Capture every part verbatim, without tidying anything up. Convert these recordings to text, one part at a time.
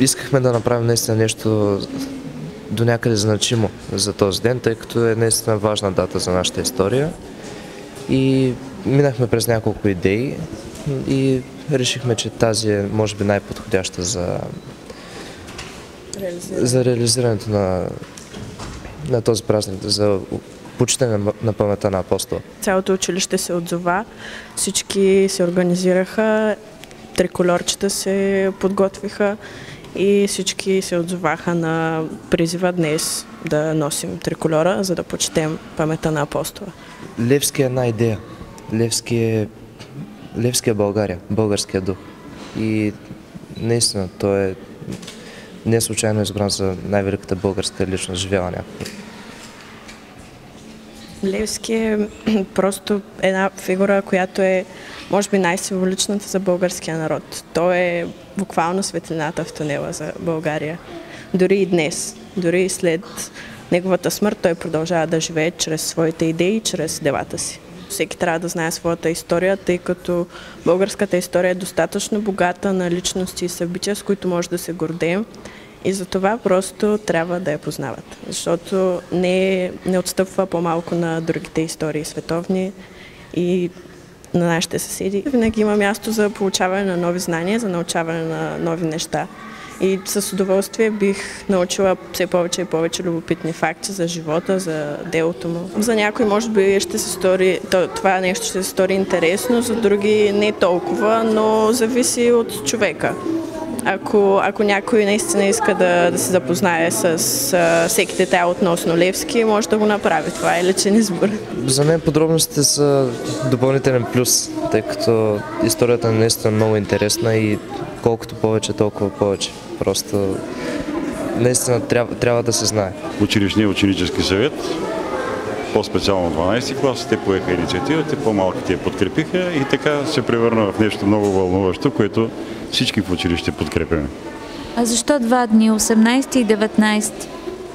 искахме да направим наистина нещо до някъде значимо за този ден, тъй като е наистина важна дата за нашата история. И минахме през няколко идеи и решихме, че тази е може би най-подходяща за, Реализиране. за реализирането на, на този празник, за почитане на, на паметта на Апостола. Цялото училище се отзова, всички се организираха, триколорчета се подготвиха и всички се отзоваха на призива днес да носим триколора, за да почетем паметта на Апостола. Левски е една идея. Левски е, Левски е България, българския дух. И наистина той е не случайно избран за най-великата българска личност, живяла някога. Левски е просто една фигура, която е може би най-символичната за българския народ. Той е буквално светлината в тунела за България. Дори и днес, дори и след неговата смърт, той продължава да живее чрез своите идеи, чрез делата си. Всеки трябва да знае своята история, тъй като българската история е достатъчно богата на личности и събития, с които може да се гордеем. И за това просто трябва да я познават, защото не, не отстъпва по-малко на другите истории световни и на нашите съседи. Винаги има място за получаване на нови знания, за научаване на нови неща. И с удоволствие бих научила все повече и повече любопитни факти за живота, за делото му. За някой може би ще се стори, това нещо ще се стори интересно, за други не толкова, но зависи от човека. Ако, ако някой наистина иска да, да се запознае с а, всеки детайл относно Левски, може да го направи. Това е личен избор. За мен подробностите са допълнителен плюс, тъй като историята е наистина много интересна и колкото повече, толкова повече. Просто наистина трябва, трябва да се знае. Училищния ученически съвет, по-специално дванадесети клас, те поеха инициативата, по-малките я подкрепиха и така се превърна в нещо много вълнуващо, което всички в училище подкрепяме. А защо два дни, осемнадесети и деветнадесети?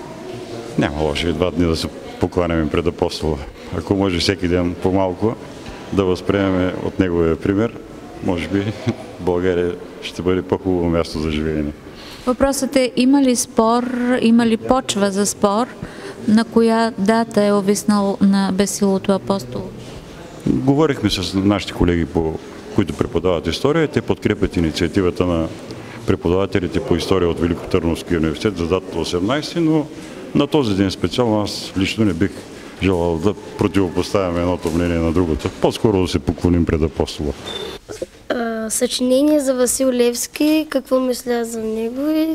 Няма лошо и два дни да се покланяме пред Апостола. Ако може всеки ден по-малко да възприемем от неговия пример, може би България ще бъде по-хубаво място за живеене. Въпросът е, има ли спор, има ли почва за спор, на коя дата е увиснал на безсилото Апостол? Говорихме с нашите колеги, по, които преподават история. Те подкрепят инициативата на преподавателите по история от Великотърновския университет за датата осемнадесети, но на този ден специално аз лично не бих желал да противопоставяме едното мнение на другото. По-скоро да се поклоним пред Апостола. Съчинение за Васил Левски, какво мисля за него и...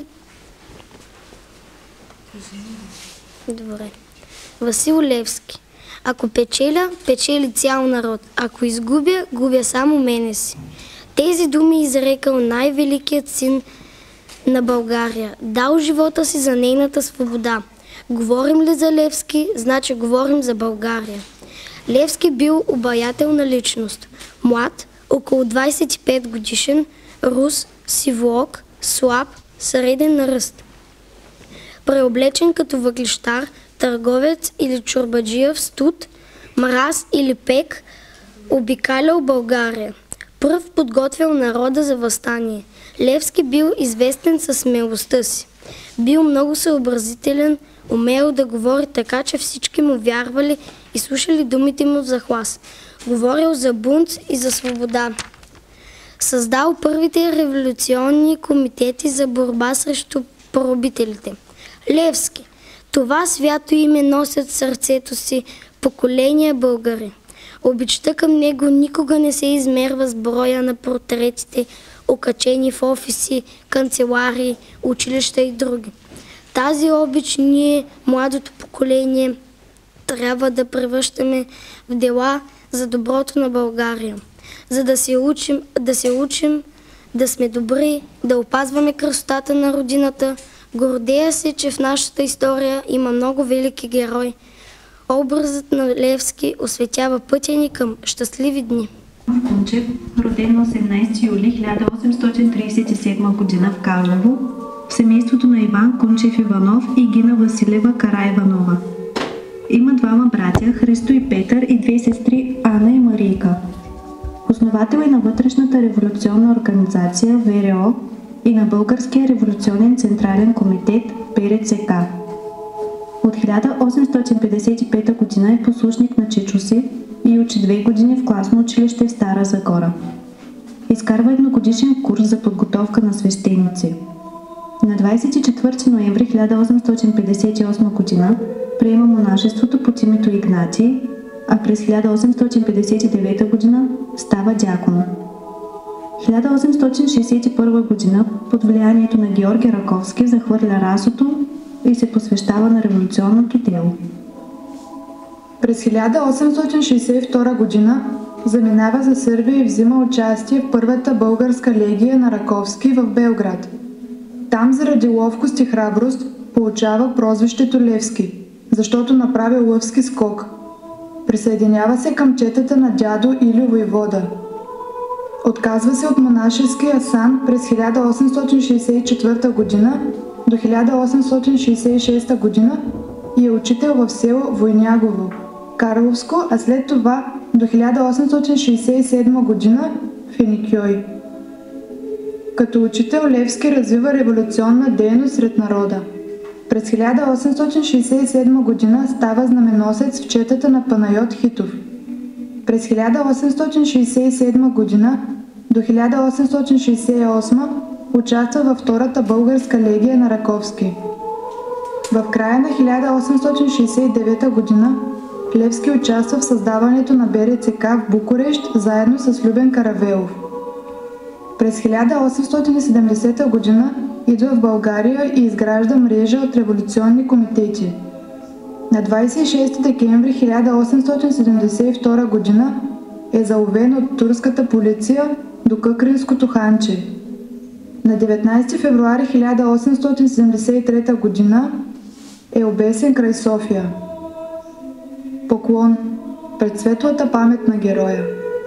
Добре. Васил Левски. Ако печеля, печели цял народ. Ако изгубя, губя само мене си. Тези думи изрекал най-великият син на България. Дал живота си за нейната свобода. Говорим ли за Левски, значи говорим за България. Левски бил обаятелна личност. Млад, около двадесет и пет годишен, рус, сивоок, слаб, среден на ръст. Преоблечен като въглищар, търговец или чорбаджия в студ, мраз или пек, обикалял България. Пръв подготвил народа за въстание. Левски бил известен със смелостта си. Бил много съобразителен, умел да говори така, че всички му вярвали и слушали думите му за глас. Говорил за бунт и за свобода. Създал първите революционни комитети за борба срещу поробителите. Левски. Това свято име носят в сърцето си поколения българи. Обичта към него никога не се измерва с броя на портретите, окачени в офиси, канцеларии, училища и други. Тази обич ние, младото поколение, трябва да превръщаме в дела за доброто на България. За да се учим, да се учим, да сме добри, да опазваме красотата на родината. Гордея се, че в нашата история има много велики герои. Образът на Левски осветява пътя ни към щастливи дни. Кунчев, роден на осемнадесети юли хиляда осемстотин тридесет и седма година в Карлово, в семейството на Иван Кунчев Иванов и Гина Василева Караиванова. Има двама братя, Христо и Петър, и две сестри, Ана и Марийка. Основател е на вътрешната революционна организация ВРО и на Българския революционен централен комитет Б Р Ц К. От хиляда осемстотин петдесет и пета година е послушник на чичо си и учи две години в класно училище в Стара Загора. Изкарва едногодишен курс за подготовка на свещеници. На двадесет и четвърти ноември хиляда осемстотин петдесет и осма година приема монашеството под името Игнатий, а през хиляда осемстотин петдесет и девета година става дякон. хиляда осемстотин шестдесет и първа година под влиянието на Георги Раковски захвърля расото и се посвещава на революционното дело. През хиляда осемстотин шестдесет и втора година заминава за Сърбия и взима участие в първата българска легия на Раковски в Белград. Там заради ловкост и храброст получава прозвището Левски, защото направи лъвски скок. Присъединява се към четата на дядо Илю Войвода. Отказва се от монашеския сан през хиляда осемстотин шестдесет и четвърта година до хиляда осемстотин шестдесет и шеста година и е учител в село Войнягово, Карловско, а след това до хиляда осемстотин шестдесет и седма година в Еникьой. Като учител Левски развива революционна дейност сред народа. През хиляда осемстотин шестдесет и седма година става знаменосец в четата на Панайот Хитов. През хиляда осемстотин шестдесет и седма година до хиляда осемстотин шестдесет и осма участва във втората българска легия на Раковски. В края на хиляда осемстотин шестдесет и девета година Левски участва в създаването на Б Р Ц К в Букурещ заедно с Любен Каравелов. През хиляда осемстотин и седемдесета година идва в България и изгражда мрежа от революционни комитети. На двадесет и шести декември хиляда осемстотин седемдесет и втора година е заловен от турската полиция до Къкринското ханче. На деветнадесети февруари хиляда осемстотин седемдесет и трета година е обесен край София. Поклон пред светлата памет на героя.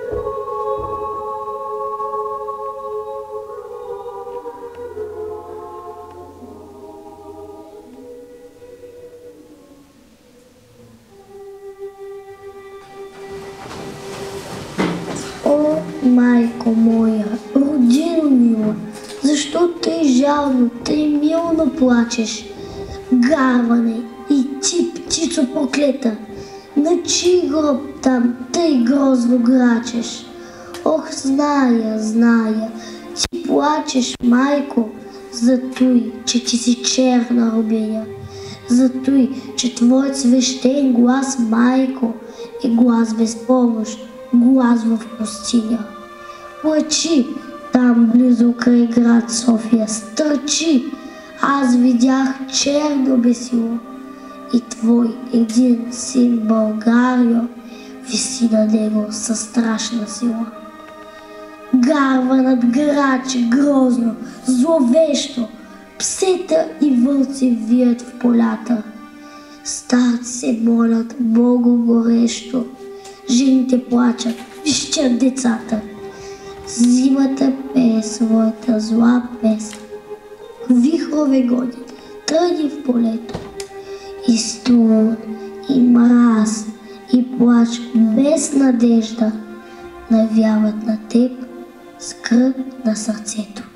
О, майко моя, родино мила, защо тъй жално, тъй милно плачеш? Гарване и ти, птицо проклета, на чий гроб там тъй грозно грачеш? Ох, зная, зная, ти плачеш, майко, за той, че ти си черна рубиня, за той, че твоят свещен глас, майко, е глас без помощ, глас в пустиня. Плачи там близо край град София, стърчи, аз видях черно бесило и твой един син Българио виси на него със страшна сила. Гарва над граче грозно, зловещо, псета и вълци вият в полята. Старци се молят Богу горещо, жените плачат, вищят децата. Зимата пее своята зла песен. Вихрове гонят, тръни в полето. И студ, и мраз, и плач без надежда навяват на теб скръб на сърцето.